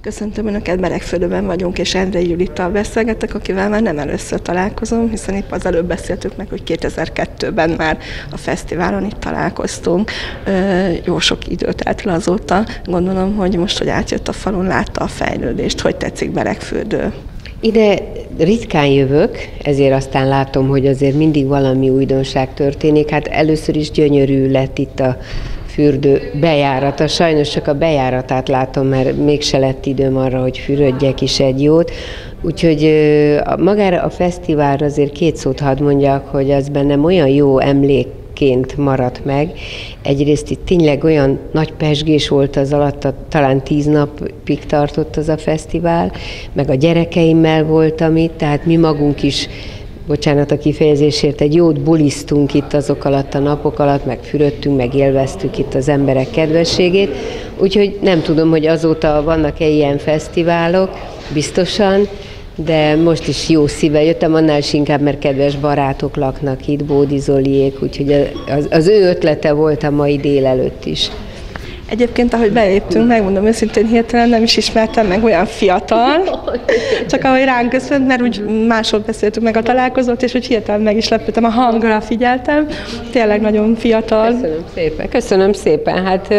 Köszöntöm Önöket, Beregfürdőben vagyunk, és Endrei Julittal beszélgetek, akivel már nem először találkozom, hiszen épp az előbb beszéltük meg, hogy 2002-ben már a fesztiválon itt találkoztunk. Jó sok idő telt le azóta. Gondolom, hogy most, hogy átjött a falun, látta a fejlődést. Hogy tetszik Beregfürdő? Ide ritkán jövök, ezért aztán látom, hogy azért mindig valami újdonság történik. Hát először is gyönyörű lett itt a fürdő bejárata. Sajnos csak a bejáratát látom, mert mégse lett időm arra, hogy fürödjek is egy jót. Úgyhogy magára a fesztiválra azért két szót hadd mondjak, hogy az bennem olyan jó emlékként maradt meg. Egyrészt itt tényleg olyan nagy pezsgés volt az alatt, talán 10 napig tartott az a fesztivál, meg a gyerekeimmel voltam itt, tehát mi magunk is, bocsánat a kifejezésért, egy jót bulisztunk itt azok alatt a napok alatt, meg fürödtünk, meg élveztük itt az emberek kedvességét. Úgyhogy nem tudom, hogy azóta vannak-e ilyen fesztiválok, biztosan, de most is jó szívvel jöttem, annál is inkább, mert kedves barátok laknak itt, Bódi Zoliék, úgyhogy az ő ötlete volt a mai délelőtt is. Egyébként, ahogy beléptünk, megmondom őszintén, hirtelen nem is ismertem meg, olyan fiatal, csak ahogy ránk köszönt, mert úgy másról beszéltük meg a találkozót, és úgy hirtelen meg is lepődtem, a hangra figyeltem, tényleg nagyon fiatal. Köszönöm szépen, hát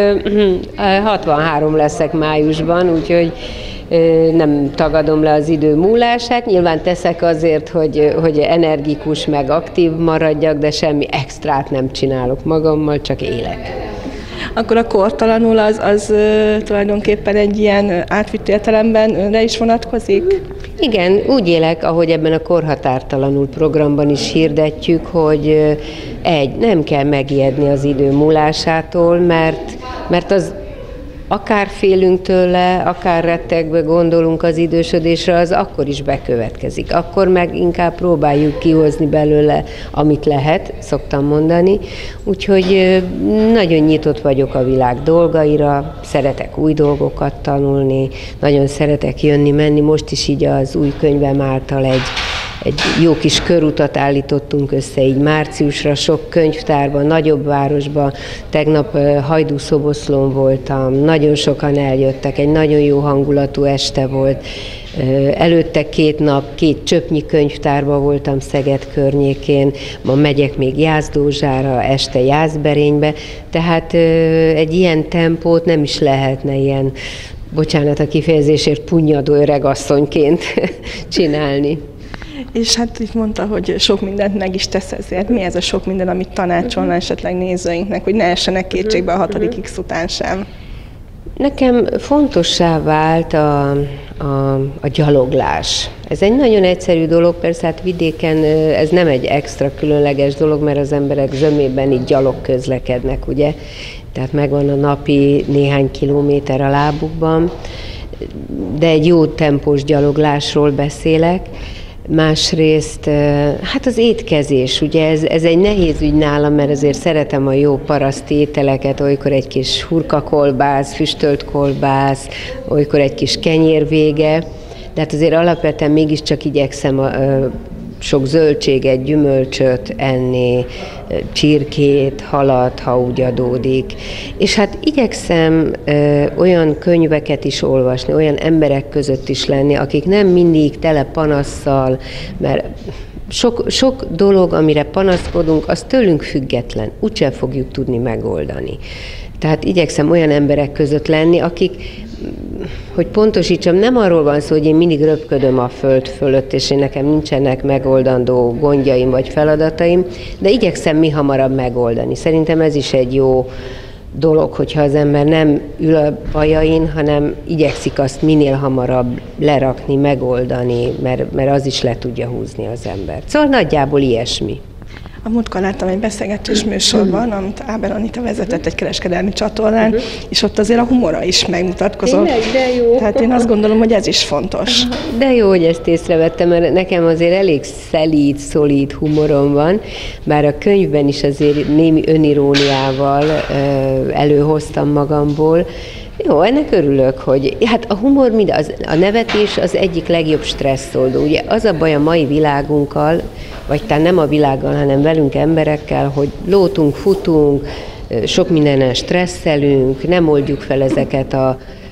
63 leszek májusban, úgyhogy nem tagadom le az idő múlását, nyilván teszek azért, hogy energikus meg aktív maradjak, de semmi extrát nem csinálok magammal, csak élek. Akkor a kortalanul az tulajdonképpen egy ilyen átvitt értelemben önre is vonatkozik? Igen, úgy élek, ahogy ebben a korhatártalanul programban is hirdetjük, hogy nem kell megijedni az idő múlásától, mert az akár félünk tőle, akár rettegve gondolunk az idősödésre, az akkor is bekövetkezik. Akkor meg inkább próbáljuk kihozni belőle, amit lehet, szoktam mondani. Úgyhogy nagyon nyitott vagyok a világ dolgaira, szeretek új dolgokat tanulni, nagyon szeretek jönni-menni. Most is így az új könyvem által egy jó kis körutat állítottunk össze így márciusra, sok könyvtárban, nagyobb városban. Tegnap Hajdúszoboszlón voltam, nagyon sokan eljöttek, egy nagyon jó hangulatú este volt. Előtte 2 nap 2 csöpnyi könyvtárban voltam Szeged környékén, ma megyek még Jászdózsára, este Jászberénybe, tehát egy ilyen tempót nem is lehetne ilyen, bocsánat a kifejezésért, punnyadó öregasszonyként csinálni. És hát így mondta, hogy sok mindent meg is tesz ezért. Mi ez a sok minden, amit tanácsolna esetleg nézőinknek, hogy ne essenek kétségbe a 6. X után sem? Nekem fontossá vált a gyaloglás. Ez egy nagyon egyszerű dolog, persze hát vidéken ez nem egy extra különleges dolog, mert az emberek zömében így gyalog közlekednek, ugye? Tehát megvan a napi néhány kilométer a lábukban, de egy jó tempós gyaloglásról beszélek. Másrészt, hát az étkezés, ugye ez egy nehéz ügy nálam, mert azért szeretem a jó paraszti ételeket, olykor egy kis hurkakolbász, füstölt kolbász, olykor egy kis kenyérvége, de hát azért alapvetően mégiscsak igyekszem sok zöldséget, gyümölcsöt enni, csirkét, halat, ha úgy adódik. És hát igyekszem olyan könyveket is olvasni, olyan emberek között is lenni, akik nem mindig tele panasszal, mert sok dolog, amire panaszkodunk, az tőlünk független, úgyse fogjuk tudni megoldani. Tehát igyekszem olyan emberek között lenni, akik, hogy pontosítsam, nem arról van szó, hogy én mindig röpködöm a föld fölött, és nekem nincsenek megoldandó gondjaim vagy feladataim, de igyekszem mihamarabb megoldani. Szerintem ez is egy jó dolog, hogyha az ember nem ül a bajain, hanem igyekszik azt minél hamarabb lerakni, megoldani, mert az is le tudja húzni az embert. Szóval nagyjából ilyesmi. A múltkor láttam egy beszélgetés műsorban, amit Áber Anita vezetett egy kereskedelmi csatornán, és ott azért a humora is megmutatkozott. Tényleg, de jó. Tehát én azt gondolom, hogy ez is fontos. De jó, hogy ezt észrevettem, mert nekem azért elég szelíd, szolíd humorom van, bár a könyvben is azért némi öniróniával előhoztam magamból. Jó, ennek örülök, hogy hát a humor a nevetés az egyik legjobb stresszoldó. Ugye az a baj a mai világunkkal, vagy talán nem a világgal, hanem velünk emberekkel, hogy lótunk, futunk, sok mindenen stresszelünk, nem oldjuk fel ezeket a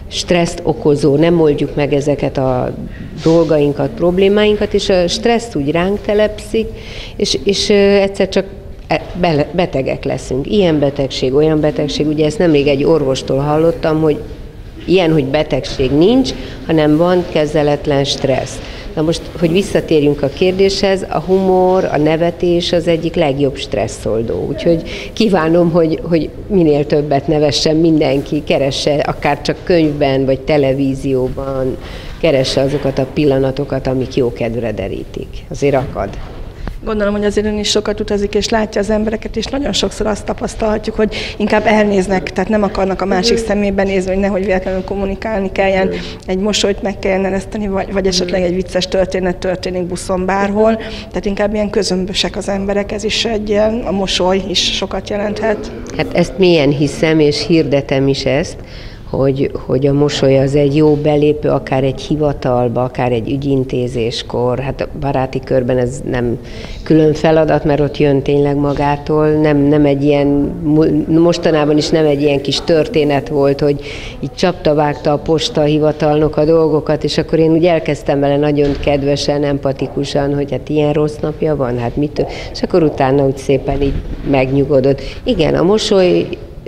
stresszt okozó, nem oldjuk meg ezeket a dolgainkat, problémáinkat, és a stressz úgy ránk telepszik, és egyszer csak betegek leszünk. Ilyen betegség, olyan betegség, ugye ezt nemrég egy orvostól hallottam, hogy ilyen, hogy betegség nincs, hanem van kezeletlen stressz. Na most, hogy visszatérjünk a kérdéshez, a humor, a nevetés az egyik legjobb stresszoldó. Úgyhogy kívánom, hogy minél többet nevessen mindenki, keresse akár csak könyvben, vagy televízióban, keresse azokat a pillanatokat, amik jó kedvre derítik. Azért akad. Gondolom, hogy azért ön is sokat utazik, és látja az embereket, és nagyon sokszor azt tapasztalhatjuk, hogy inkább elnéznek, tehát nem akarnak a másik szemébe nézni, hogy nehogy véletlenül kommunikálni kelljen, egy mosolyt meg kelljen ereszteni, vagy esetleg egy vicces történet történik buszon bárhol, tehát inkább ilyen közömbösek az emberek, ez is egy ilyen, a mosoly is sokat jelenthet. Hát ezt mélyen hiszem, és hirdetem is ezt, hogy a mosoly az egy jó belépő, akár egy hivatalba, akár egy ügyintézéskor. Hát a baráti körben ez nem külön feladat, mert ott jön tényleg magától. Nem egy ilyen, mostanában is nem egy ilyen kis történet volt, hogy így csapta-vágta a postahivatalnok a dolgokat, és akkor én úgy elkezdtem vele nagyon kedvesen, empatikusan, hogy hát ilyen rossz napja van, hát mit, és akkor utána úgy szépen így megnyugodott. Igen, a mosoly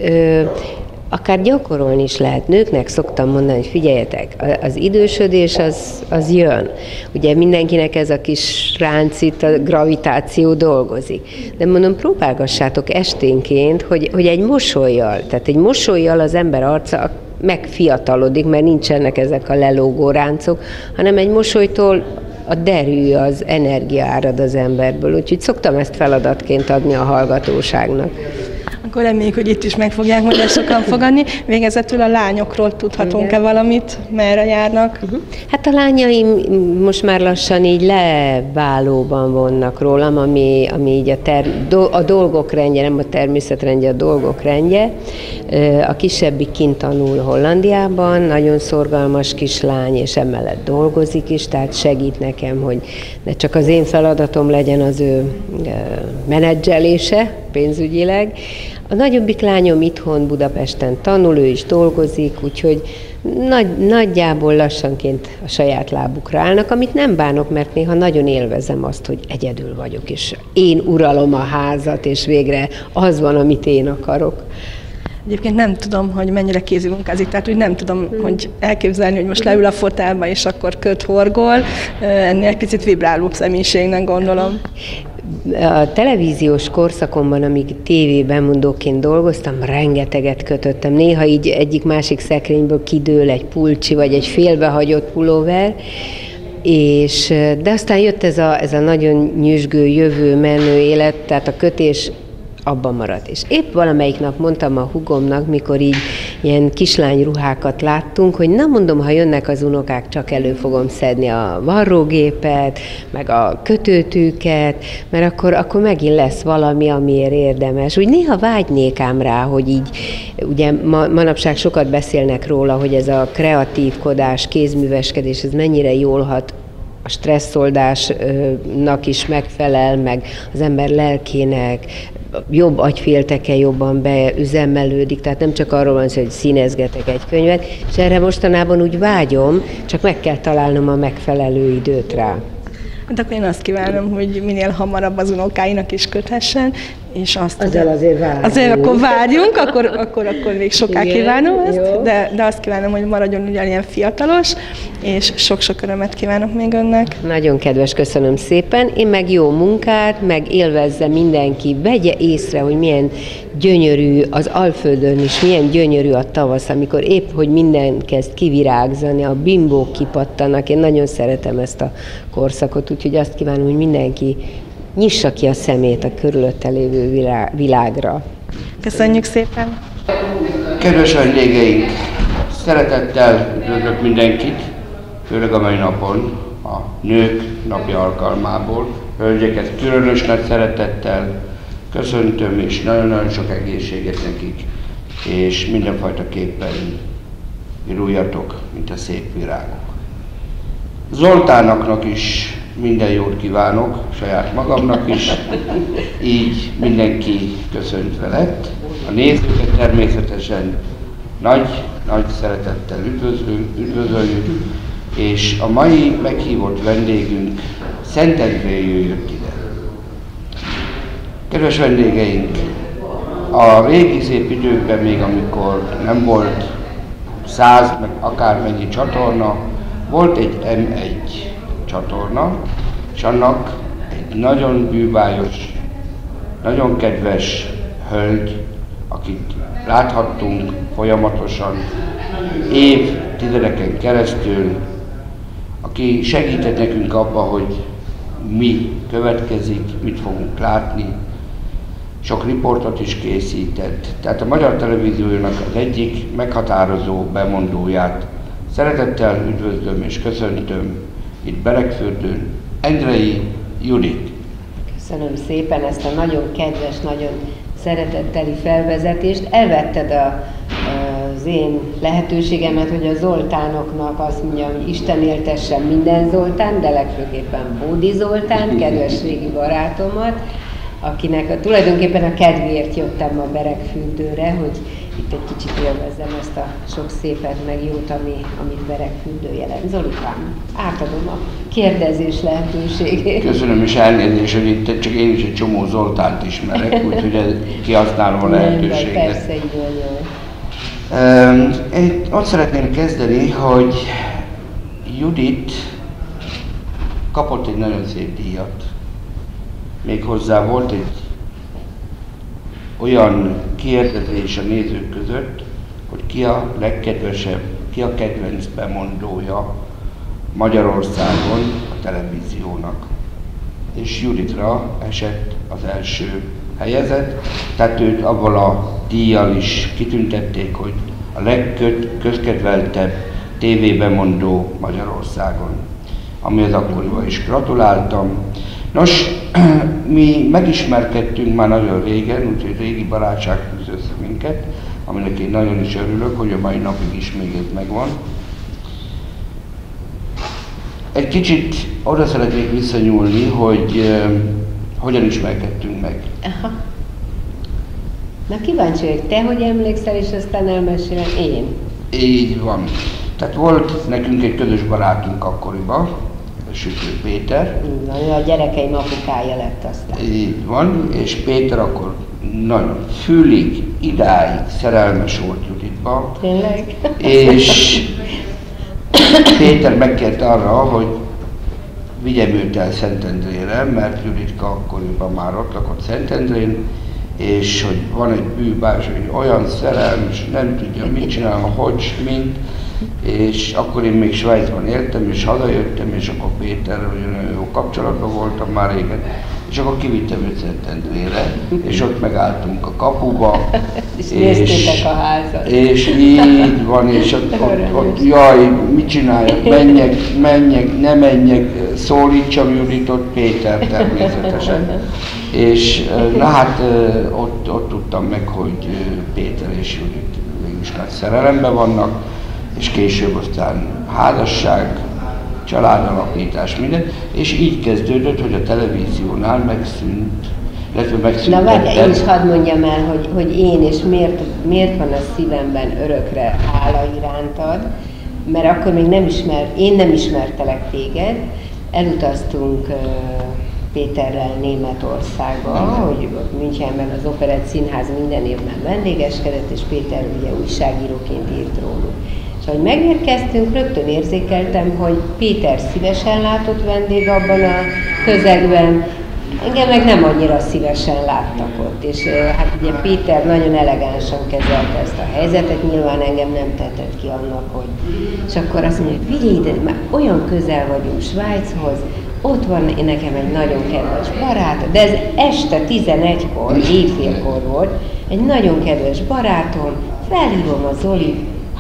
akár gyakorolni is lehet. Nőknek szoktam mondani, hogy figyeljetek, az idősödés az jön. Ugye mindenkinek ez a kis ránc itt, a gravitáció dolgozik. De mondom, próbálgassátok esténként, hogy egy mosollyal, tehát egy mosollyal az ember arca megfiatalodik, mert nincsenek ezek a lelógó ráncok, hanem egy mosolytól a derű, az energia árad az emberből. Úgyhogy szoktam ezt feladatként adni a hallgatóságnak. Akkor reméljük, hogy itt is meg fogják majd sokan fogadni. Végezetül a lányokról tudhatunk-e valamit? Merre járnak? Hát a lányaim most már lassan így leválóban vannak rólam, ami így a dolgok rendje, nem a természetrendje, a dolgok rendje. A kisebbik kint tanul Hollandiában, nagyon szorgalmas kislány, és emellett dolgozik is, tehát segít nekem, hogy ne csak az én feladatom legyen az ő menedzselése pénzügyileg. A nagyobbik lányom itthon Budapesten tanul, ő is dolgozik, úgyhogy nagyjából lassanként a saját lábukra állnak, amit nem bánok, mert néha nagyon élvezem azt, hogy egyedül vagyok, és én uralom a házat, és végre az van, amit én akarok. Egyébként nem tudom, hogy mennyire kézimunkázik, tehát úgy nem tudom, hogy elképzelni, hogy most leül a fotelba, és akkor köt horgol, ennél egy picit vibrálóbb személyiségnek gondolom. A televíziós korszakomban, amíg tévébemondóként dolgoztam, rengeteget kötöttem. Néha így egyik-másik szekrényből kidől egy pulcsi, vagy egy félbehagyott pulóver, de aztán jött ez a nagyon nyüzsgő, jövő, menő élet, tehát a kötés abban maradt. És épp valamelyik nap mondtam a hugomnak, mikor így ilyen kislányruhákat láttunk, hogy na mondom, ha jönnek az unokák, csak elő fogom szedni a varrógépet, meg a kötőtűket, mert akkor megint lesz valami, amiért érdemes. Úgy néha vágynék ám rá, hogy így, ugye manapság sokat beszélnek róla, hogy ez a kreatívkodás, kézműveskedés, ez mennyire jól hat a stresszoldásnak is megfelel, meg az ember lelkének, jobb agyfélteke jobban beüzemelődik, tehát nem csak arról van szó, hogy színezgetek egy könyvet, és erre mostanában úgy vágyom, csak meg kell találnom a megfelelő időt rá. Hát akkor én azt kívánom, hogy minél hamarabb az unokáinak is köthessen, és azt azért várjunk. Azért akkor várjunk, akkor még soká kívánom ezt, de azt kívánom, hogy maradjon ugyanilyen fiatalos, és sok-sok örömet kívánok még önnek. Nagyon kedves, köszönöm szépen. Én meg jó munkát, meg élvezze mindenki, vegye észre, hogy milyen gyönyörű az Alföldön is, milyen gyönyörű a tavasz, amikor épp, hogy minden kezd kivirágzani, a bimbók kipattanak. Én nagyon szeretem ezt a korszakot, úgyhogy azt kívánom, hogy mindenki nyissa ki a szemét a körülötte lévő világra. Köszönjük szépen! Kedves vendégeink, szeretettel üdvözlök mindenkit, főleg a mai napon, a nők napja alkalmából. Hölgyeket különös nagy szeretettel köszöntöm, és nagyon-nagyon sok egészséget nekik, és mindenfajta képpen viruljatok, mint a szép virágok. Zoltánnak is minden jót kívánok, saját magamnak is, így mindenki köszöntve lett. A nézőket természetesen nagy nagy szeretettel üdvözöljük, és a mai meghívott vendégünk Szentendréről jött ide. Kedves vendégeink, a régi szép időkben még, amikor nem volt 100 meg akármennyi csatorna, volt egy M1 csatorna, és annak egy nagyon bűvályos, nagyon kedves hölgy, akit láthattunk folyamatosan évtizedeken keresztül, aki segített nekünk abba, hogy mi következik, mit fogunk látni. Sok riportot is készített. Tehát a Magyar Televíziónak az egyik meghatározó bemondóját szeretettel üdvözlöm és köszöntöm itt Beregfürdőn, Endrei Judit. Köszönöm szépen ezt a nagyon kedves, nagyon szeretetteli felvezetést. Elvetted az én lehetőségemet, hogy a Zoltánoknak azt mondjam, hogy Isten éltessen minden Zoltán, de legfőképpen Bódi Zoltán, kedves régi barátomat, akinek tulajdonképpen a kedvéért jöttem a Beregfürdőre, hogy itt egy kicsit élvezzem ezt a sok szépet, meg jót, amit Beregfürdő jelent. Zolikám, átadom a kérdezés lehetőségét. Köszönöm, és elnézést, hogy itt csak én is egy csomó Zoltánt ismerek, úgyhogy kihasználom a lehetőséget. Nem, persze, így van jól. Én ott szeretném kezdeni, hogy Judit kapott egy nagyon szép díjat. Méghozzá volt egy olyan kérdezés a nézők között, hogy ki a legkedvesebb, ki a kedvenc bemondója Magyarországon a televíziónak. És Juditra esett az első helyezett, tehát őt avval a díjjal is kitüntették, hogy a legközkedveltebb tévébemondó Magyarországon, amihez akkoriban is gratuláltam. Nos, mi megismerkedtünk már nagyon régen, úgyhogy régi barátság fűz össze minket, aminek én nagyon is örülök, hogy a mai napig is még ez megvan. Egy kicsit oda szeretnék visszanyúlni, hogy hogyan ismerkedtünk meg. Aha. Na kíváncsi vagyok, te hogy emlékszel, és aztán elmesélem én. Így van. Tehát volt nekünk egy közös barátunk akkoriban, Sütő Péter. Így van, a gyerekeim apukája lett aztán. Így van, és Péter akkor nagyon fülig, idáig szerelmes volt Juditba. Tényleg? És Péter megkért arra, hogy vigyem őt el Szentendrére, mert Juditka akkoriban már ott lakott Szentendrén, és hogy van egy bűbás, hogy olyan szerelmes, nem tudja mit csinál, hogy, mint, és akkor én még Svájcban éltem, és hazajöttem, és akkor Péterrel nagyon jó kapcsolatban voltam már régen, és akkor kivittem őt Szentendrére, és ott megálltunk a kapuba, és néztétek a házat. És így van, és ott jaj, mit csináljak, menjek, ne menjek, szólítsam Juditot, Péter természetesen. És na hát ott tudtam meg, hogy Péter és Judit mégis nagy szerelemben vannak, és később aztán házasság, családalapítás, minden, és így kezdődött, hogy a televíziónál megszűnt. Na várj, én is hadd mondjam el, hogy én és miért van a szívemben örökre hála irántad, mert akkor még én nem ismertelek téged, elutaztunk Péterrel Németországba, hogy Münchenben az Operett Színház minden évben vendégeskedett, és Péter ugye újságíróként írt róluk. És ahogy megérkeztünk, rögtön érzékeltem, hogy Péter szívesen látott vendég abban a közegben, engem meg nem annyira szívesen láttak ott, és hát ugye Péter nagyon elegánsan kezelte ezt a helyzetet, nyilván engem nem tetett ki annak, hogy... És akkor azt mondja, hogy vigyél ide, már olyan közel vagyunk Svájchoz, ott van nekem egy nagyon kedves barát, de ez este 11-kor, éjfélkor volt, egy nagyon kedves barátom, felhívom a Zolit,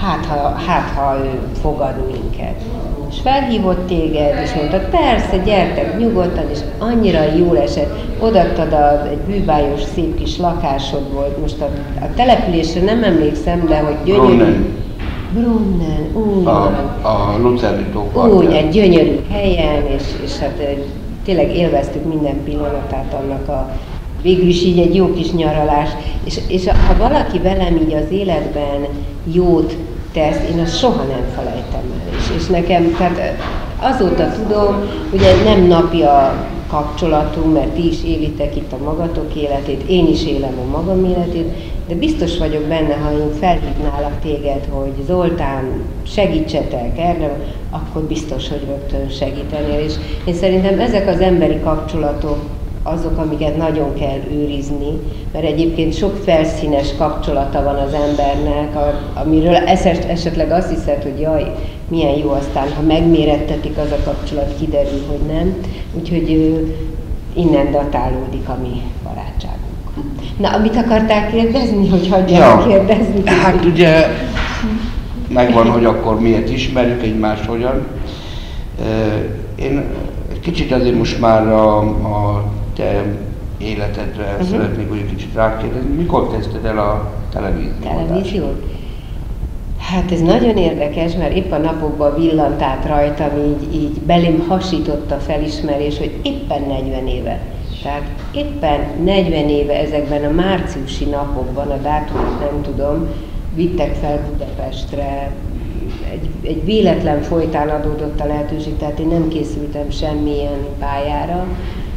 hát ha ő fogad minket. És felhívott téged, és mondta, persze, gyertek nyugodtan, és annyira jól esett. Odaadtad egy bűvályos, szép kis lakásod volt. Most a településre nem emlékszem, de hogy gyönyörű. Brunnen, úgy van. A Lucerni tópartján. Úgy, egy gyönyörű helyen, és hát tényleg élveztük minden pillanatát annak a végül is így egy jó kis nyaralás. És ha valaki velem így az életben jót tesz, én azt soha nem felejtem el. És nekem, tehát azóta tudom, hogy nem napi a kapcsolatunk, mert ti is élitek itt a magatok életét, én is élem a magam életét, de biztos vagyok benne, ha én felhívnálak téged, hogy Zoltán, segítsetek erre, akkor biztos, hogy rögtön segítenél. És én szerintem ezek az emberi kapcsolatok azok, amiket nagyon kell őrizni, mert egyébként sok felszínes kapcsolata van az embernek, amiről esetleg azt hiszed, hogy jaj, milyen jó, aztán ha megmérettetik, az a kapcsolat kiderül, hogy nem. Úgyhogy innen datálódik a mi barátságunk. Na, amit akartál kérdezni, hogy hagyjál kérdezni? Hát ugye megvan, hogy akkor miért ismerjük egymást, hogyan. Én egy kicsit azért most már a te életedre szeretnék egy kicsit rákérdezni. Mikor kezdted el a televíziót? Hát ez nagyon érdekes, mert épp a napokban villant át rajtam, így belém hasított a felismerés, hogy éppen 40 éve. Tehát éppen 40 éve ezekben a márciusi napokban, a dátumot nem tudom, vittek fel Budapestre. Egy véletlen folytán adódott a lehetőség, tehát én nem készültem semmilyen pályára.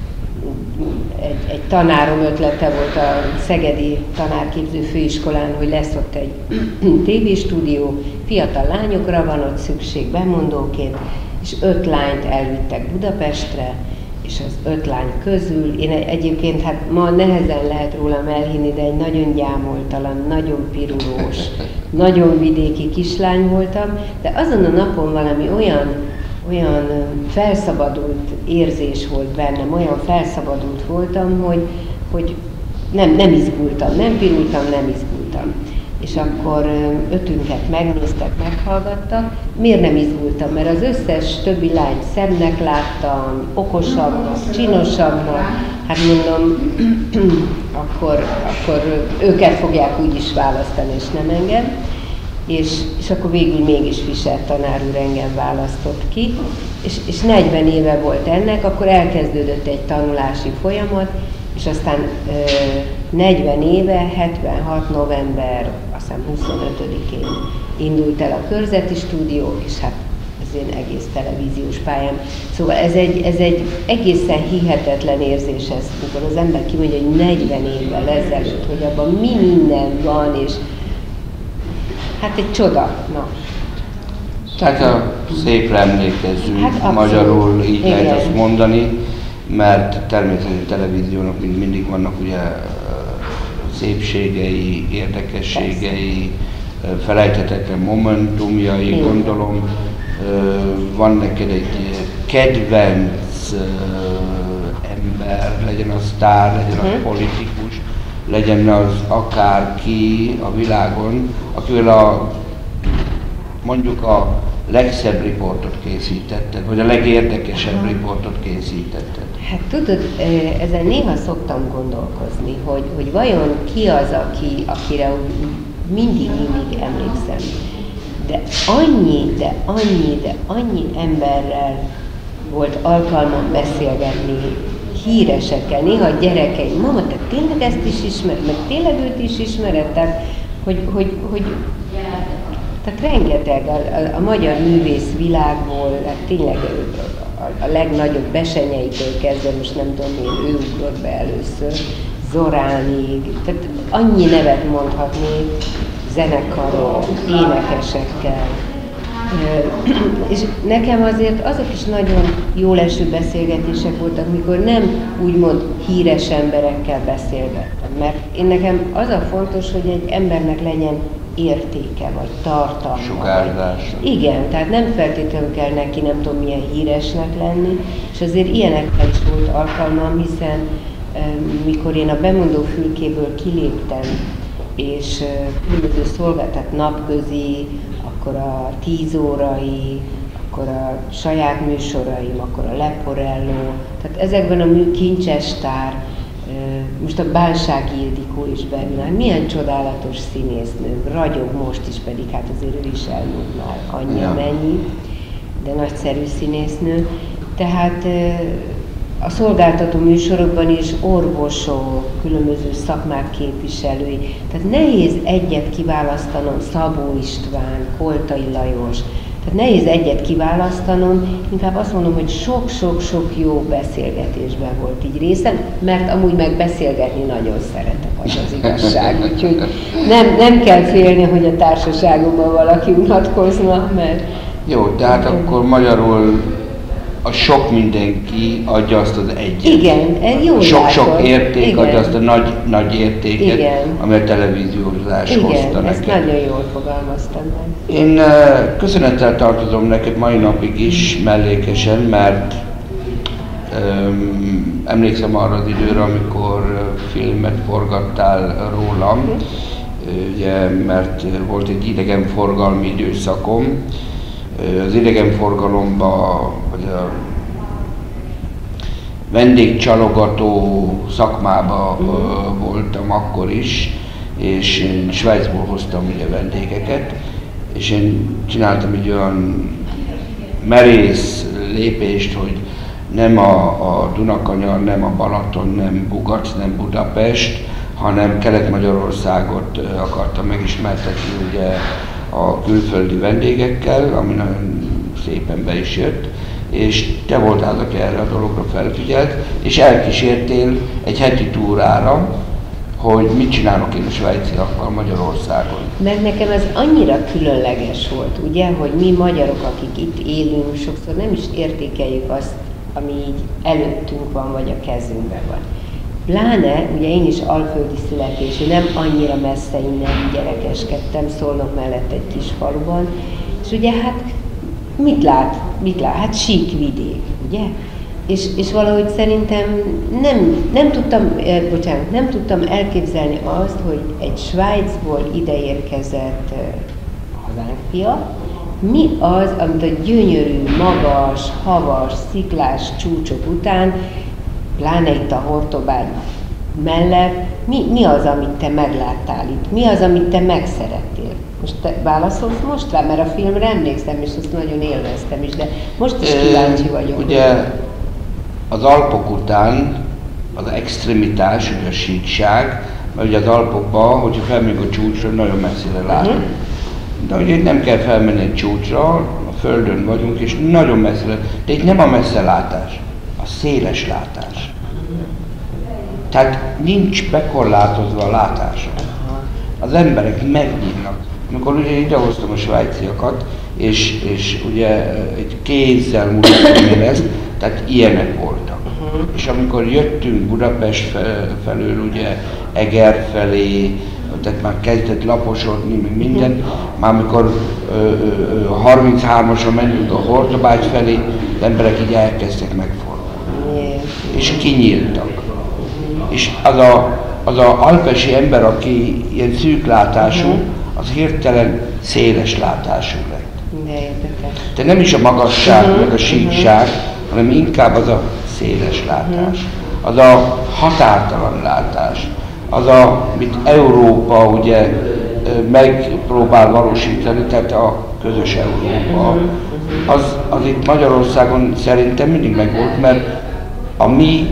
Egy tanárom ötlete volt a Szegedi Tanárképző Főiskolán, hogy lesz ott egy tévéstúdió, fiatal lányokra van ott szükség bemondóként, és 5 lányt elvittek Budapestre, és az 5 lány közül, én egyébként hát ma nehezen lehet rólam elhinni, de egy nagyon gyámoltalan, nagyon pirulós, nagyon vidéki kislány voltam, de azon a napon valami olyan felszabadult érzés volt bennem, olyan felszabadult voltam, hogy nem izgultam, nem pirultam, nem izgultam. És akkor 5-ünket megnéztek, meghallgattak. Miért nem izgultam? Mert az összes többi lányt szebbnek láttam, okosabbnak, csinosabbnak. Hát mondom, akkor őket fogják úgy is választani, és nem engem. És akkor végül mégis Fischer tanár úr engem választott ki, és 40 éve volt ennek, akkor elkezdődött egy tanulási folyamat, és aztán 40 éve, 76. november, azt hiszem 25-én indult el a Körzeti Stúdió, és hát az én egész televíziós pályám. Szóval ez egy egészen hihetetlen érzés ez, mikor az ember kimondja, hogy 40 évvel ezelőtt, hogy abban mi minden van, és hát egy csoda. Na. Tehát a szépre emlékezzünk, hát magyarul így igen. lehet azt mondani, mert természetesen a televíziónak mindig vannak ugye szépségei, érdekességei, felejthetetlen momentumjai, igen. Gondolom. Van neked egy kedvenc ember, legyen az sztár, legyen az politikus, legyen az akárki a világon, akivel mondjuk a legszebb riportot készítetted, vagy a legérdekesebb riportot készítetted? Hát tudod, ezen néha szoktam gondolkozni, hogy vajon ki az, akire mindig emlékszem. De annyi emberrel volt alkalmam beszélgetni, híresekkel, néha a gyerekeim, mama, te tényleg ezt is ismered, meg tényleg őt is ismered, tehát, tehát rengeteg a magyar művész világból, hát tényleg a legnagyobb Besenyeitől kezdve, most nem tudom én, ő ugrott be először, Zoránig, tehát annyi nevet mondhatnék, zenekarról, énekesekkel. És nekem azért azok is nagyon jól eső beszélgetések voltak, mikor nem úgymond híres emberekkel beszélgettem. Mert nekem az a fontos, hogy egy embernek legyen értéke, vagy tartalma. Sugárzás. Igen, tehát nem feltétlenül kell neki nem tudom milyen híresnek lenni, és azért ilyenekkel is volt alkalmam, hiszen mikor én a bemondó fülkéből kiléptem, és különböző szolgáltat napközi, akkor a 10 órai, akkor a saját műsoraim, akkor a Leporello, tehát ezekben a Kincsestár, most a Bálsági Ildikó is benne, milyen csodálatos színésznő, ragyog most is, pedig hát azért ő is elmúlt már annyi, amennyi, de nagyszerű színésznő. Tehát a szolgáltató műsorokban is orvosok, különböző szakmák képviselői. Tehát nehéz egyet kiválasztanom, Szabó István, Koltai Lajos. Tehát nehéz egyet kiválasztanom, inkább azt mondom, hogy sok-sok-sok jó beszélgetésben volt így részem, mert amúgy meg beszélgetni nagyon szeretek, az igazság. Úgyhogy nem kell félni, hogy a társaságomban valaki unatkozna, mert... Jó, tehát akkor magyarul a sok mindenki adja azt az egyet. Igen, ez jó. Sok-sok érték igen. Adja azt a nagy értéket, igen. ami a televíziózás hozta neked. Igen, ezt nagyon jól fogalmaztam meg. Én köszönettel tartozom neked mai napig is mellékesen, mert emlékszem arra az időre, amikor filmet forgattál rólam, ugye, mert volt egy idegenforgalmi időszakom. Az idegenforgalomban, vagy a vendégcsalogató szakmában voltam akkor is, és én Svájcból hoztam ugye vendégeket, és én csináltam egy olyan merész lépést, hogy nem a Dunakanyar, nem a Balaton, nem Bugac, nem Budapest, hanem Kelet-Magyarországot akartam megismertetni ugye a külföldi vendégekkel, ami nagyon szépen be is jött, és te voltál, aki erre a dologra felfigyelt, és elkísértél egy heti túrára, hogy mit csinálok én a svájciakkal Magyarországon. Mert nekem ez annyira különleges volt, ugye, hogy mi magyarok, akik itt élünk, sokszor nem is értékeljük azt, ami így előttünk van, vagy a kezünkben van. Pláne, ugye én is alföldi születésű, nem annyira messze innen gyerekeskedtem, Szolnok mellett egy kis faluban, és ugye hát mit lát? Hát sík vidék, ugye? És valahogy szerintem nem tudtam elképzelni azt, hogy egy Svájcból ideérkezett hazánkfia, mi az, amit a gyönyörű, magas, havas, sziklás csúcsok után, pláne itt a Hortobágy mellett, mi az, amit te megláttál itt? Mi az, amit te megszerettél? Most te válaszolsz most rá, mert a filmre emlékszem, és azt nagyon élveztem is, de most is kíváncsi vagyok. Ugye az Alpok után az extremitás, ugye a síkság, mert ugye az Alpokban, hogyha felmegyünk a csúcsra, nagyon messzire látunk. De ugye itt nem kell felmenni egy csúcsra, a Földön vagyunk, és nagyon messzire, de itt nem a messze látás, a széles látás. Tehát nincs bekorlátozva a látás. Az emberek megnyílnak. Amikor ugye idehoztam a svájciakat, és ugye egy kézzel mutatom én ezt, tehát ilyenek voltak. És amikor jöttünk Budapest felől, ugye Eger felé, tehát már kezdett laposodni, meg minden, már amikor a 33-asra mentünk a Hortobágy felé, az emberek így elkezdtek megfordulni. És kinyíltak. És az a alpesi ember, aki ilyen szűklátású, az hirtelen széles látású lett. De nem is a magasság, meg a síkság, hanem inkább az a széles látás, az a határtalan látás, az amit Európa ugye megpróbál valósítani, tehát a közös Európa, az itt Magyarországon szerintem mindig megvolt, mert a mi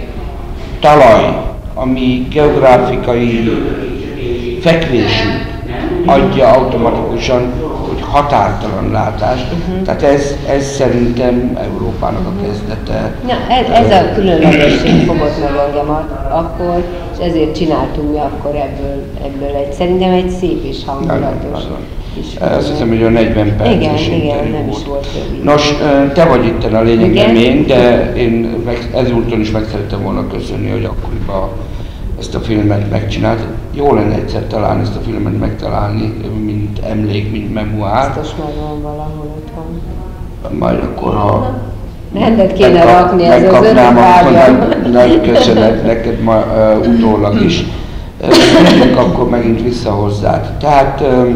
talaj, a mi geográfikai fekvésünk adja automatikusan, hogy határtalan látás. Tehát ez szerintem Európának a kezdete. Na, ez a különlegesség fogott meg engem akkor, és ezért csináltunk mi akkor ebből szerintem egy szép és hangulatos. Azt hiszem, hogy a 40 perces igen, nem is volt rövid. Nos, te vagy itten a lényeg, nem én, de én ezúton is meg szerettem volna köszönni, hogy akkoriban ezt a filmet megcsinált. Jó lenne egyszer talán ezt a filmet megtalálni, mint emlék, mint memoár. Biztos megvan valahol otthon. Majd akkor, ha rendet kéne rakni, ez az örökvágya. Nagy köszönet neked ma utólag is. Akkor megint vissza hozzád. Tehát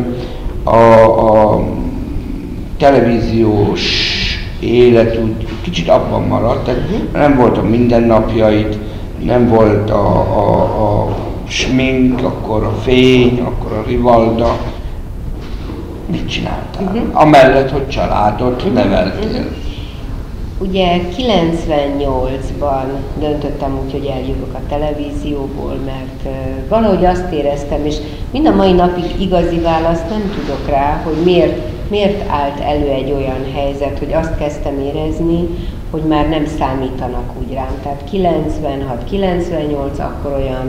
a televíziós élet úgy kicsit abban maradt, tehát nem volt a mindennapjaid, nem volt a smink, akkor a fény, akkor a rivalda. Mit csináltál? Amellett, hogy családot neveltél. Ugye 98-ban döntöttem úgy, hogy eljövök a televízióból, mert valahogy azt éreztem, és mind a mai napig igazi választ nem tudok rá, hogy miért állt elő egy olyan helyzet, hogy azt kezdtem érezni, hogy már nem számítanak úgy rám. Tehát 96-98, akkor olyan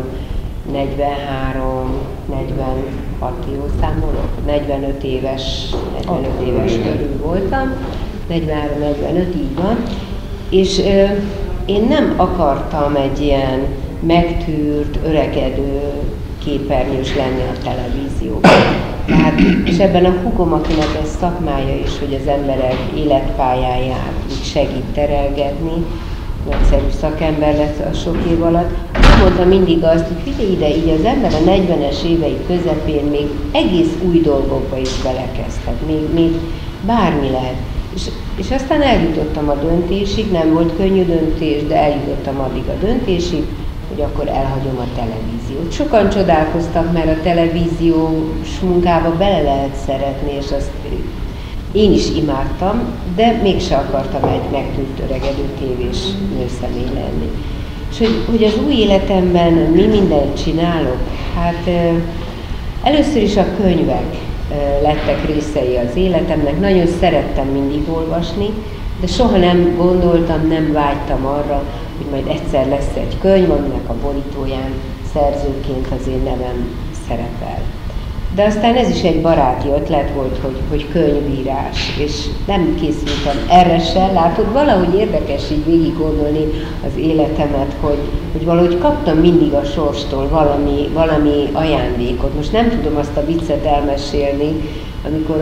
43, 46, jól számolok, 45 éves körül voltam, 43-45, így van, és én nem akartam egy ilyen megtűrt, öregedő képernyős lenni a televízióban. Tehát, és ebben a hugom, akinek ez szakmája is, hogy az emberek életpályáját úgy segít terelgetni, nagyszerű szakember lett a sok év alatt, mondta mindig azt, hogy figyelj ide, így az ember a 40-es évei közepén még egész új dolgokba is belekezdhet, még bármi lehet. És aztán eljutottam a döntésig, nem volt könnyű döntés, de eljutottam addig a döntésig, hogy akkor elhagyom a televíziót. Sokan csodálkoztak, mert a televíziós munkába bele lehet szeretni, és azt én is imádtam, de mégse akartam egy megtűrt öregedő tévés nőszemély lenni. És hogy az új életemben mi mindent csinálok? Hát először is a könyvek lettek részei az életemnek. Nagyon szerettem mindig olvasni, de soha nem gondoltam, nem vágytam arra, hogy majd egyszer lesz egy könyv, aminek a borítóján szerzőként az én nevem szerepel. De aztán ez is egy baráti ötlet volt, hogy könyvírás, és nem készültem erre se. Látod, valahogy érdekes így végig gondolni az életemet, hogy valahogy kaptam mindig a sorstól valami ajándékot. Most nem tudom azt a viccet elmesélni, amikor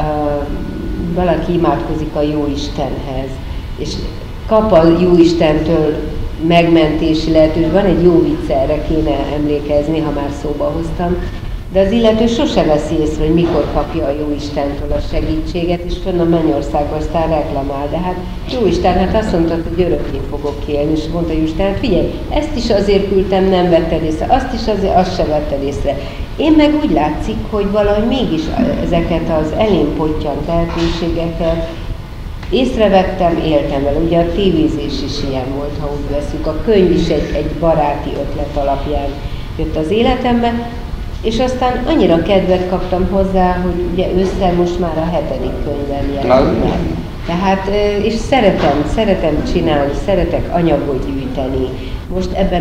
valaki imádkozik a Jóistenhez, és kap a Jóistentől megmentési lehetőség. Van egy jó vicc, erre kéne emlékezni, ha már szóba hoztam. De az illető sose veszi észre, hogy mikor kapja a Jóistentől a segítséget, és fönn a mennyországban aztán reklamál. De hát Jóisten, hát azt mondta, hogy örökké fogok élni, és mondta Jóisten, hát figyelj, ezt is azért küldtem, nem vetted észre, azt is azért, azt se vetted észre. Én meg úgy látszik, hogy valahogy mégis ezeket az elém pottyant lehetőségeket észrevettem, éltem vele. Ugye a tévézés is ilyen volt, ha úgy veszük. A könyv is egy baráti ötlet alapján jött az életembe, és aztán annyira kedvet kaptam hozzá, hogy ugye ősszel most már a 7. könyvem jelent meg. Tehát, és szeretem csinálni, szeretek anyagot gyűjteni. Most ebben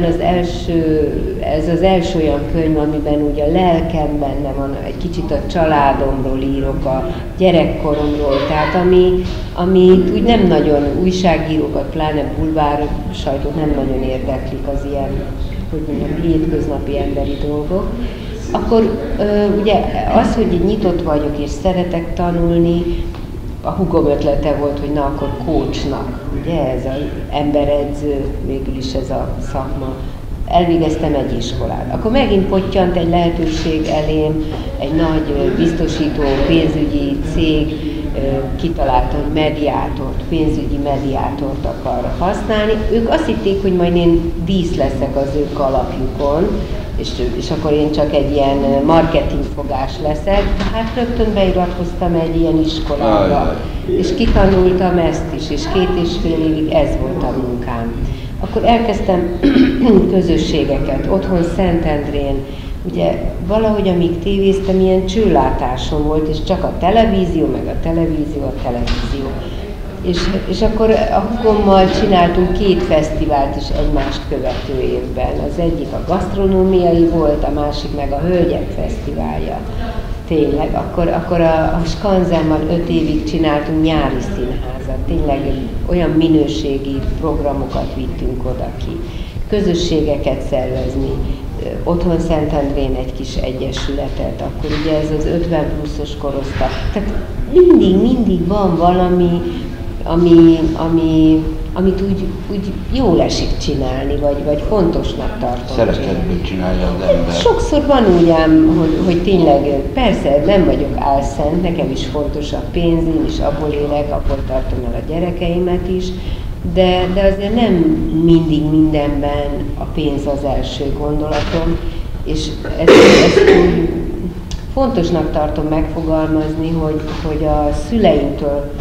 ez az első olyan könyv, amiben ugye a lelkem benne van, egy kicsit a családomról írok, a gyerekkoromról, tehát ami úgy nem nagyon újságírókat, pláne bulvár sajtót nem nagyon érdeklik az ilyen, hogy mondjam, hétköznapi emberi dolgok. Akkor ugye az, hogy így nyitott vagyok és szeretek tanulni, a hugom ötlete volt, hogy na akkor coachnak, ugye ez az emberedző, végül is ez a szakma. Elvégeztem egy iskolát. Akkor megint pottyant egy lehetőség elém, egy nagy biztosító pénzügyi cég kitalálta, hogy pénzügyi mediátort akar használni. Ők azt hitték, hogy majd én dísz leszek az ő kalapjukon, és akkor én csak egy ilyen marketingfogás leszek. Hát rögtön beiratkoztam egy ilyen iskolára, és kitanultam ezt is, és 2,5 évig ez volt a munkám. Akkor elkezdtem közösségeket, otthon Szentendrén, ugye valahogy amíg tévéztem, ilyen csőlátásom volt, és csak a televízió, meg a televízió. És akkor a hugommal csináltunk 2 fesztivált is egymást követő évben. Az egyik a gasztronómiai volt, a másik meg a Hölgyek Fesztiválja. Tényleg, akkor a Skanzenmal 5 évig csináltunk nyári színházat. Tényleg olyan minőségi programokat vittünk oda ki. Közösségeket szervezni. Otthon Szentendrén egy kis egyesületet, akkor ugye ez az 50 pluszos korosztály. Tehát mindig van valami, amit úgy jól esik csinálni, vagy fontosnak tartom. Szeretetből csinálja az ember. Sokszor van úgy ám, hogy tényleg, persze nem vagyok álszent, nekem is fontos a pénz, én is abból élek, abból tartom el a gyerekeimet is, de azért nem mindig mindenben a pénz az első gondolatom, és ezt fontosnak tartom megfogalmazni, hogy a szüleimtől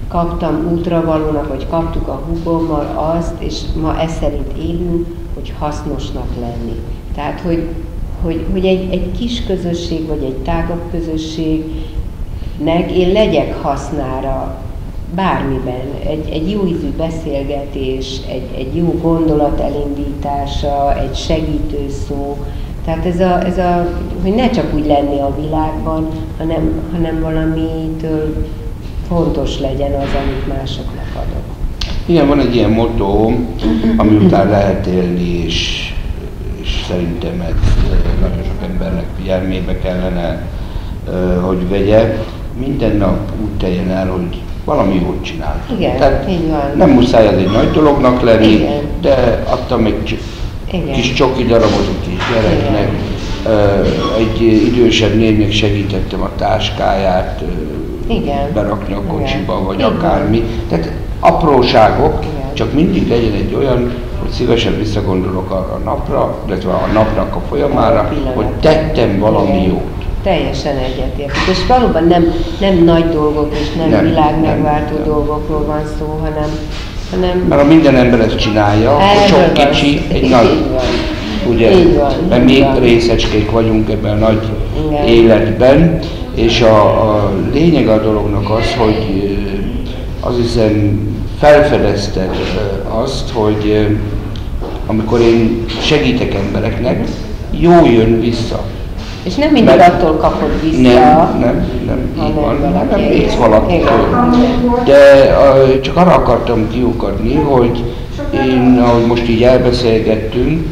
kaptam útravalónak, vagy kaptuk a húgommal azt, és ma ez szerint élünk, hogy hasznosnak lenni. Tehát, hogy egy kis közösség, vagy egy tágabb közösségnek én legyek hasznára bármiben. Egy jó ízű beszélgetés, egy jó gondolat elindítása, egy segítő szó. Tehát ez a hogy ne csak úgy lenni a világban, hanem valamitől fontos legyen az, amit másoknak adok. Igen, van egy ilyen motto, ami után lehet élni, és szerintem ez nagyon sok embernek figyelmébe kellene, hogy vegye. Minden nap úgy teljen el, hogy valami jót csinál. Igen, tehát így van. nem muszáj ez egy nagy dolognak lenni, Igen. de adtam egy kis csoki darabot a kis gyereknek, egy idősebb névnek segítettem a táskáját berakni a kocsiba, vagy akármi. Tehát apróságok, csak mindig legyen egy olyan, hogy szívesen visszagondolok arra a napra, illetve a napnak a folyamára, hogy tettem valami jót. Teljesen egyetértek. És valóban nem nagy dolgok és nem világmegváltó dolgokról van szó, hanem... Mert a minden ember ezt csinálja, hogy sok kicsi, egy nagy... Ugye, mert mi részecskék vagyunk ebben a nagy életben, és a lényeg a dolognak az, hogy azt hiszem felfedezted azt, hogy amikor én segítek embereknek, jó jön vissza. És nem mindig attól kapod vissza. Nem, így van, nem ész valakitől. De csak arra akartam kiukadni, hogy én, ahogy most így elbeszélgettünk,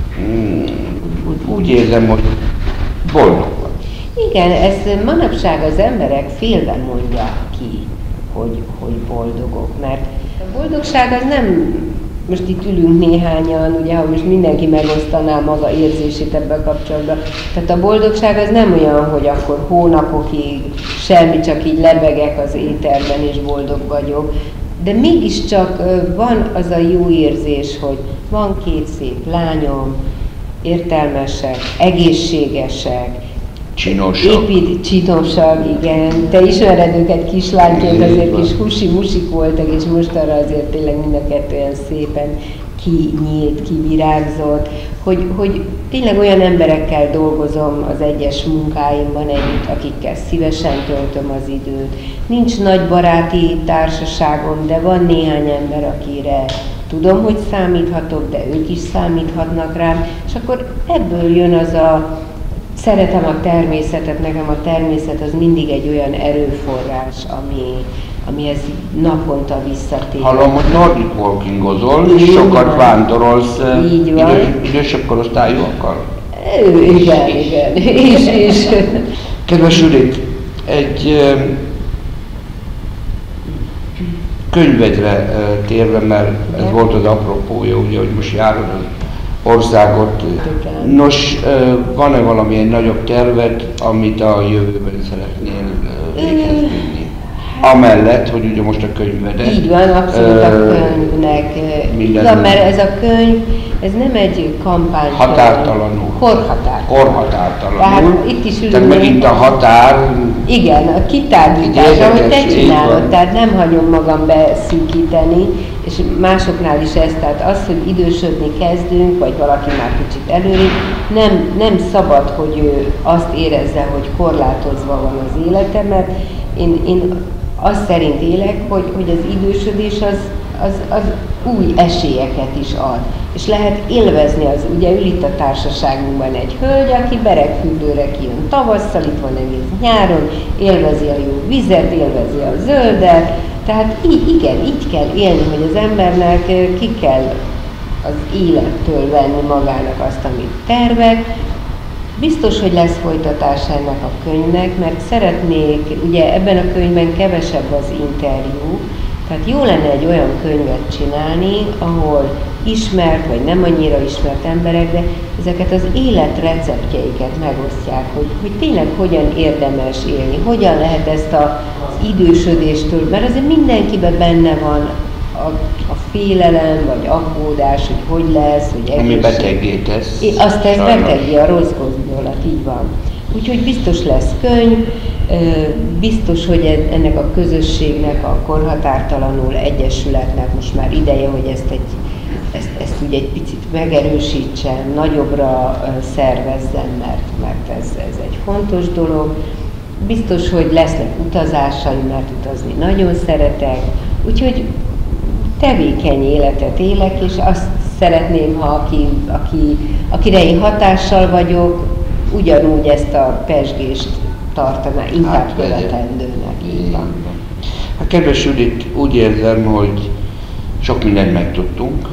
úgy érzem, hogy boldog vagy. Igen, ez manapság az emberek félve mondják ki, hogy boldogok, mert a boldogság az nem, most itt ülünk néhányan, ugye, ha most mindenki megosztaná maga érzését ebben kapcsolatban, tehát a boldogság az nem olyan, hogy akkor hónapokig semmi, csak így lebegek az éterben és boldog vagyok, de mégiscsak van az a jó érzés, hogy van két szép lányom, értelmesek, egészségesek, csinosak, igen. Te ismered őket kislányként, azért kis husi-musik voltak, és most arra azért tényleg mind a kettő olyan szépen kinyílt, kivirágzott, hogy tényleg olyan emberekkel dolgozom az egyes munkáimban együtt, akikkel szívesen töltöm az időt. Nincs nagy baráti társaságom, de van néhány ember, akire tudom, hogy számíthatok, de ők is számíthatnak rám, és akkor ebből jön az a szeretem a természetet, nekem a természet az mindig egy olyan erőforrás, amihez naponta visszatér. Hallom, hogy Nordic walkingozol, és sokat vándorolsz idősebb korosztályúakkal? Igen. És. Kedves Judit, egy könyvedre térve, mert ez volt az apropója, ugye, hogy most járod az országot. Nos, van-e valamilyen nagyobb terved, amit a jövőben szeretnél végezni? Amellett, hogy ugye most a könyvedet. Így van, abszolút a könyvnek. Igen, mert ez a könyv, ez nem egy kampány. Határtalanul. Korhatártalanul. Tehát itt is ülünk. Tehát megint a határ. Igen, a kitágítás, ahogy te csinálod, tehát nem hagyom magam beszűkíteni, és másoknál is ez, tehát az, hogy idősödni kezdünk, vagy valaki már kicsit előrébb, nem szabad, hogy ő azt érezze, hogy korlátozva van az élete, mert én azt szerint élek, hogy az idősödés az új esélyeket is ad. És lehet élvezni ugye ül itt a társaságunkban egy hölgy, aki beregfürdőre kijön tavasszal, itt van egész nyáron, élvezi a jó vizet, élvezi a zöldet, tehát így kell élni, hogy az embernek ki kell az élettől venni magának azt, amit tervek. Biztos, hogy lesz folytatás ennek a könyvnek, mert szeretnék, ugye ebben a könyvben kevesebb az interjú, tehát jó lenne egy olyan könyvet csinálni, ahol ismert, vagy nem annyira ismert emberek, de ezeket az életreceptjeiket megosztják, hogy tényleg hogyan érdemes élni, hogyan lehet ezt az idősödéstől, mert azért mindenkiben benne van a félelem, vagy aggódás, hogy lesz, hogy egészség. Ami beteggé tesz. Azt tesz beteggé, a rossz gondolat, így van. Úgyhogy biztos lesz könyv, biztos, hogy ennek a közösségnek, a Korhatártalanul Egyesületnek most már ideje, hogy ezt ugye egy picit megerősítsen, nagyobbra szervezzen, mert ez egy fontos dolog. Biztos, hogy lesznek utazásai, mert utazni nagyon szeretek, úgyhogy tevékeny életet élek, és azt szeretném, ha akire én hatással vagyok, ugyanúgy ezt a pezsgést tartaná, inkább követendőnek. Így van. Hát kedves Judit, úgy érzem, hogy sok mindent megtudtunk.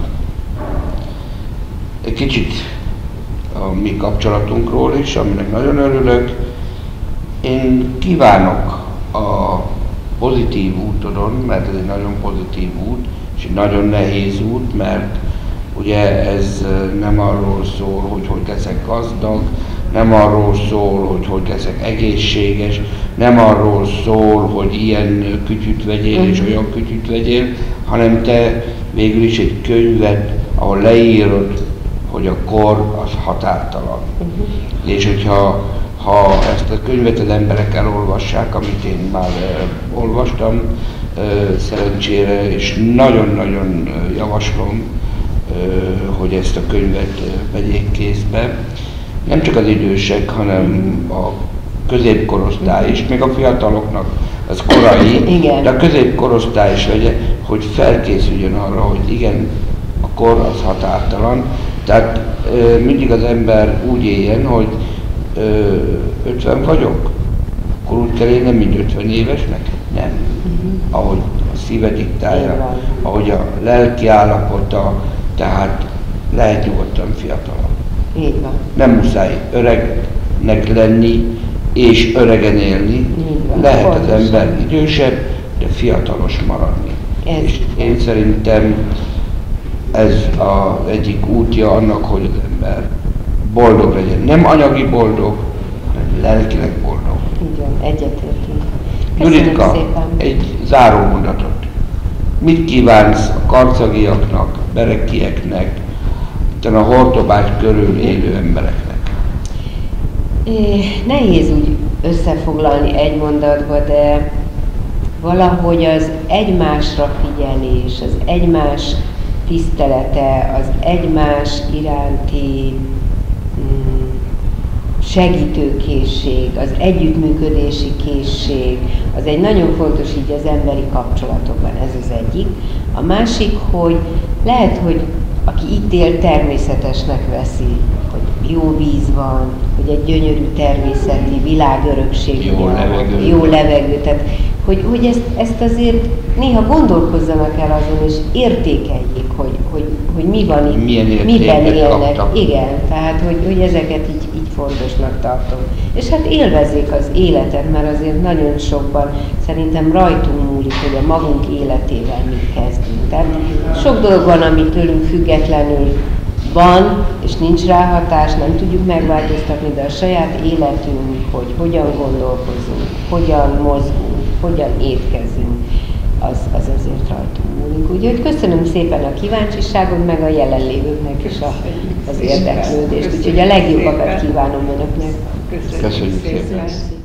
Egy kicsit a mi kapcsolatunkról is, aminek nagyon örülök. Én kívánok a pozitív útodon, mert ez egy nagyon pozitív út, és egy nagyon nehéz út, mert ugye ez nem arról szól, hogy leszek gazdag, nem arról szól, hogy leszek egészséges, nem arról szól, hogy ilyen kütyüt vegyél és olyan kütyüt vegyél, hanem te végül is egy könyvet, ahol leírod, hogy a kor az határtalan. És hogyha ezt a könyvet az emberek elolvassák, amit én már olvastam szerencsére, és nagyon-nagyon javaslom, hogy ezt a könyvet vegyék kézbe. Nem csak az idősek, hanem a középkorosztály is, még a fiataloknak az korai, de a középkorosztály is vegye, hogy felkészüljön arra, hogy igen, a kor az határtalan. Tehát mindig az ember úgy éljen, hogy 50 vagyok, akkor úgy kell élnem, mint 50 évesnek? Nem. Ahogy a szíve diktálja, ahogy a lelki állapota, tehát lehet nyugodtan fiatalabb. Így van. Nem muszáj öregnek lenni és öregen élni. Lehet az ember idősebb, de fiatalos maradni. És én szerintem ez az egyik útja annak, hogy az ember boldog legyen. Nem anyagi boldog, hanem lelkileg boldog. Így van, egyetértünk. Juditka, egy záró mondatot. Mit kívánsz a karcagiaknak, berekieknek, a Hortobágy körül élő embereknek? Nehéz úgy összefoglalni egy mondatba, de valahogy az egymásra figyelés, az egymás tisztelete, az egymás iránti segítőkészség, az együttműködési készség, az egy nagyon fontos így az emberi kapcsolatokban, ez az egyik. A másik, hogy lehet, hogy aki itt él, természetesnek veszi, hogy jó víz van, hogy egy gyönyörű természeti világörökség, jó levegő. Tehát, hogy ezt azért néha gondolkozzanak el azon, és értékeljék, hogy mi van itt, miben élnek. Igen, tehát, hogy ezeket így fontosnak tartom. És hát élvezzék az életet, mert azért nagyon sokban szerintem rajtunk múlik, hogy a magunk életével mit kezdünk. Tehát sok dolog van, ami tőlünk függetlenül van, és nincs rá hatás, nem tudjuk megváltoztatni, de a saját életünk, hogy hogyan gondolkozunk, hogyan mozgunk, hogyan étkezünk, az azért rajtunk múlik. Úgyhogy köszönöm szépen a kíváncsiságot, meg a jelenlévőknek is az érdeklődést. Úgyhogy a legjobbakat kívánom önöknek. Köszönjük szépen.